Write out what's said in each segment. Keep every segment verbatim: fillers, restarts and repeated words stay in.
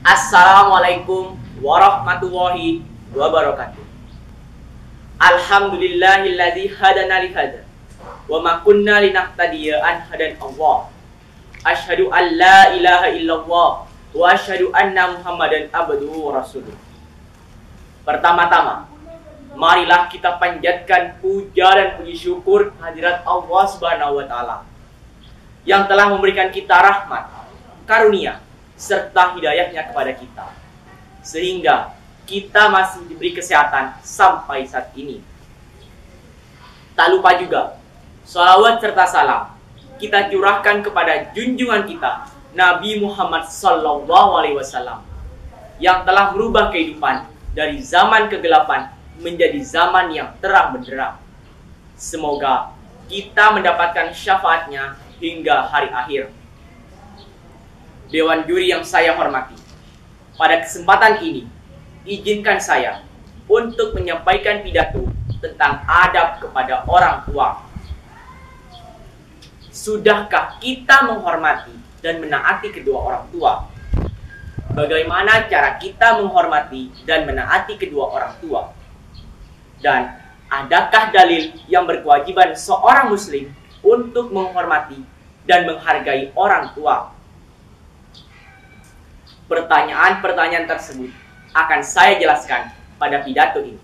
Assalamualaikum warahmatullahi wabarakatuh. Alhamdulillahilladzi hadana li hada wa ma kunna linahtadiya an hadan Allah. Asyhadu an la ilaha illallah wa asyhadu anna Muhammadan abduhu wa rasuluh. Pertama-tama, marilah kita panjatkan puja dan puji syukur hadirat Allah Subhanahu wa taala yang telah memberikan kita rahmat, karunia serta hidayahnya kepada kita, sehingga kita masih diberi kesehatan sampai saat ini. Tak lupa juga, sholawat serta salam kita curahkan kepada junjungan kita, Nabi Muhammad Sallallahu Alaihi Wasallam, yang telah merubah kehidupan dari zaman kegelapan menjadi zaman yang terang benderang. Semoga kita mendapatkan syafaatnya hingga hari akhir. Dewan juri yang saya hormati, pada kesempatan ini, izinkan saya untuk menyampaikan pidato tentang adab kepada orang tua. Sudahkah kita menghormati dan menaati kedua orang tua? Bagaimana cara kita menghormati dan menaati kedua orang tua? Dan adakah dalil yang berkewajiban seorang muslim untuk menghormati dan menghargai orang tua? Pertanyaan-pertanyaan tersebut akan saya jelaskan pada pidato ini.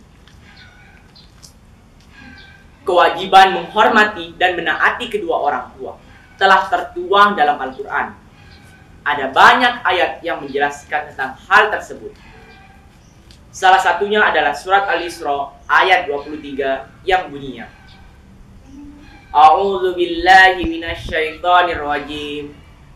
Kewajiban menghormati dan menaati kedua orang tua telah tertuang dalam Al-Quran. Ada banyak ayat yang menjelaskan tentang hal tersebut. Salah satunya adalah surat Al-Isra ayat dua puluh tiga yang bunyinya, A'udzu billahi minasyaitonir rajim.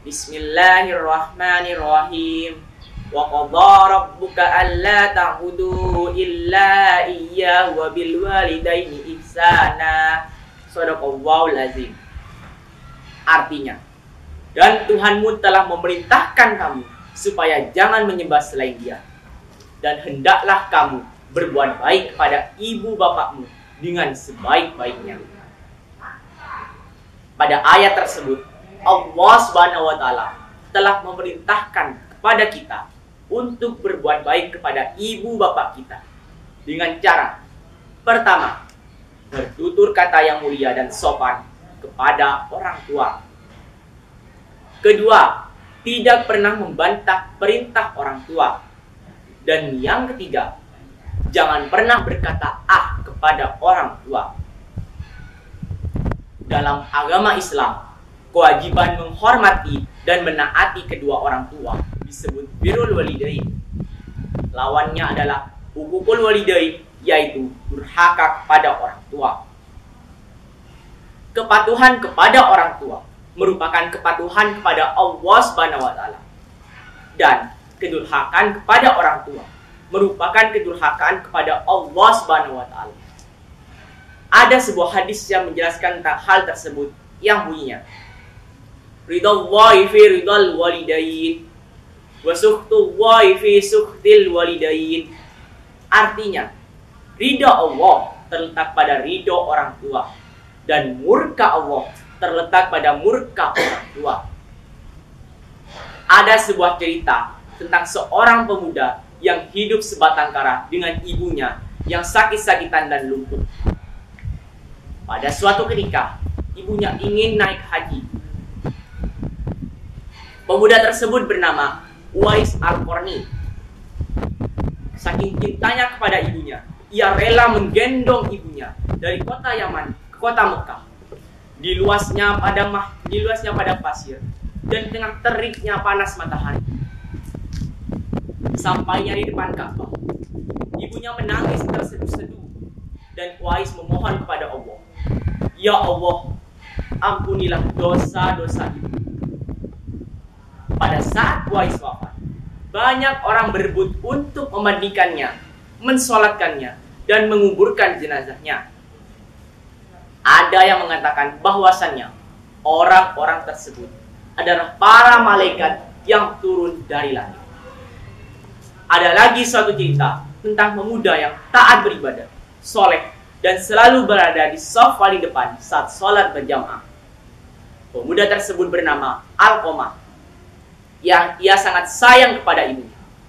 Bismillahirrahmanirrahim. Wa qadha rabbuka alla ta'budu illa iyyahu wa bil walidaini ihsana. Shadaqallahul azim. Artinya, dan Tuhanmu telah memerintahkan kamu supaya jangan menyembah selain Dia, dan hendaklah kamu berbuat baik kepada ibu bapakmu dengan sebaik-baiknya. Pada ayat tersebut, Allah Subhanahu wa taala telah memerintahkan kepada kita untuk berbuat baik kepada ibu bapak kita dengan cara pertama, bertutur kata yang mulia dan sopan kepada orang tua. Kedua, tidak pernah membantah perintah orang tua. Dan yang ketiga, jangan pernah berkata ah kepada orang tua. Dalam agama Islam, kewajiban menghormati dan menaati kedua orang tua disebut birrul walidain. Lawannya adalah uququl walidain, yaitu durhaka kepada orang tua. Kepatuhan kepada orang tua merupakan kepatuhan kepada Allah Subhanahu wa taala. Dan kedurhakaan kepada orang tua merupakan kedurhakaan kepada Allah Subhanahu wa taala. Ada sebuah hadis yang menjelaskan tentang hal tersebut yang bunyinya, Ridallahi fi ridal walidain wa sukhtullahi fi sukhtil walidain. Artinya, ridha Allah terletak pada ridha orang tua, dan murka Allah terletak pada murka orang tua. Ada sebuah cerita tentang seorang pemuda yang hidup sebatang kara dengan ibunya yang sakit-sakitan dan lumpuh. Pada suatu ketika, ibunya ingin naik haji. Pemuda tersebut bernama Uwais Al-Qarni. Saking cintanya kepada ibunya, ia rela menggendong ibunya dari kota Yaman ke kota Mekah. Di luasnya pada mah, di luasnya pada pasir dan tengah teriknya panas matahari. Sampainya di depan Ka'bah, ibunya menangis terseduh-seduh dan Uwais memohon kepada Allah, Ya Allah, ampunilah dosa-dosa ibu. Pada saat Uwais wafat, banyak orang berebut untuk memandikannya, mensolatkannya, dan menguburkan jenazahnya. Ada yang mengatakan bahwasannya orang-orang tersebut adalah para malaikat yang turun dari langit. Ada lagi suatu cerita tentang pemuda yang taat beribadah, soleh, dan selalu berada di saf paling depan saat sholat berjamaah. Pemuda tersebut bernama Alqamah, yang ia sangat sayang kepada ibunya.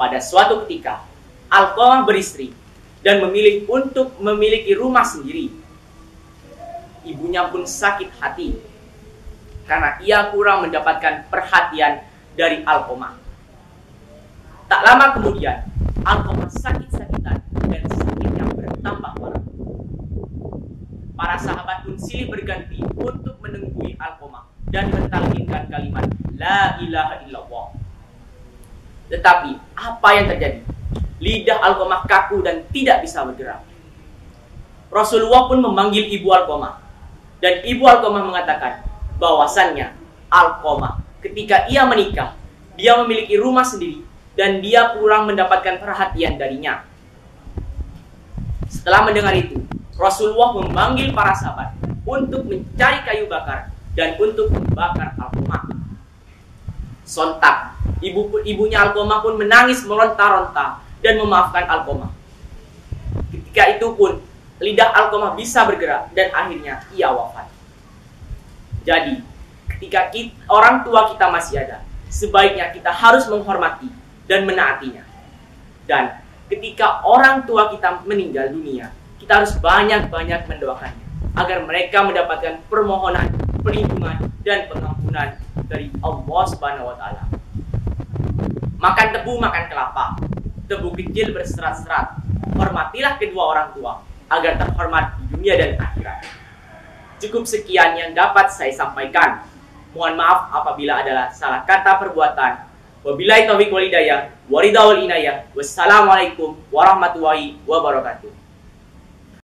pada suatu ketika Alqamah beristri dan memilih untuk memiliki rumah sendiri. Ibunya pun sakit hati karena ia kurang mendapatkan perhatian dari Alqamah. Tak lama kemudian, Alqamah sakit-sakitan dan sakitnya bertambah parah. Para sahabat pun silih berganti untuk menenggui Alqamah dan mentalkinkan kalimat La ilaha illallah. Tetapi apa yang terjadi? Lidah Alqamah kaku dan tidak bisa bergerak. Rasulullah pun memanggil ibu Alqamah, dan ibu Alqamah mengatakan bahwasannya Alqamah ketika ia menikah, dia memiliki rumah sendiri dan dia kurang mendapatkan perhatian darinya. Setelah mendengar itu, Rasulullah memanggil para sahabat untuk mencari kayu bakar dan untuk membakar Alqamah. Sontak, ibu ibunya Alqamah pun menangis meronta-ronta dan memaafkan Alqamah. Ketika itu pun lidah Alqamah bisa bergerak dan akhirnya ia wafat. Jadi, ketika kita, orang tua kita masih ada, sebaiknya kita harus menghormati dan menaatinya. Dan ketika orang tua kita meninggal dunia, kita harus banyak-banyak mendoakannya agar mereka mendapatkan permohonan, perlindungan, dan pengampunan dari Allah Subhanahu wa Ta'ala. Makan tebu, makan kelapa, tebu kecil berserat-serat. Hormatilah kedua orang tua agar terhormat di dunia dan akhirat. Cukup sekian yang dapat saya sampaikan. Mohon maaf apabila adalah salah kata perbuatan. Wabillahi taufiq wal hidayah, waridha wal inayah. Wassalamualaikum warahmatullahi wabarakatuh.